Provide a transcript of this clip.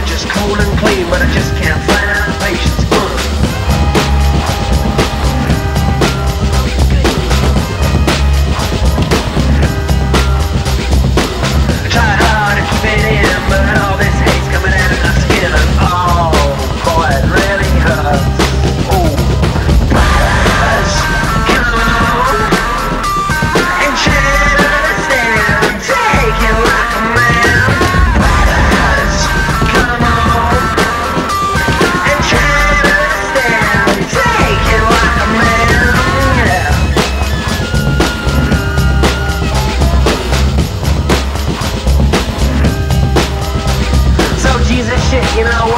just cool and clean, but I just can't find patience. I try hard to keep it in, but all this hate's coming out of my skin, and oh boy, it really hurts. Ooh, brothers, come on and try to understand. Take it like a man. Brothers, come on and try to understand. Take it like a man. Yeah. So Jesus shit, you know